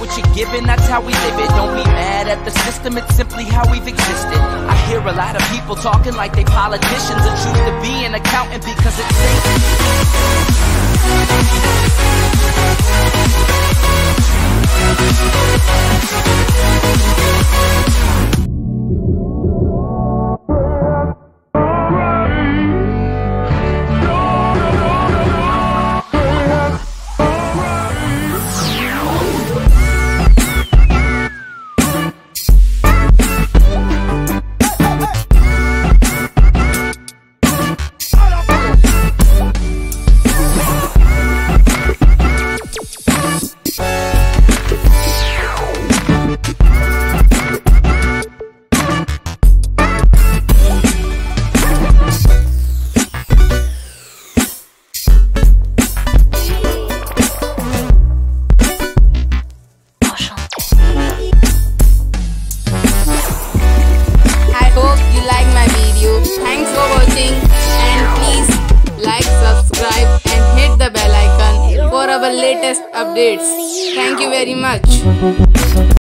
what you're given, that's how we live it. Don't be mad at the system, it's simply how we've existed. I hear a lot of people talking like they politicians and choose to be an accountant because it's Thanks for watching, and please like, subscribe and hit the bell icon for our latest updates. Thank you very much.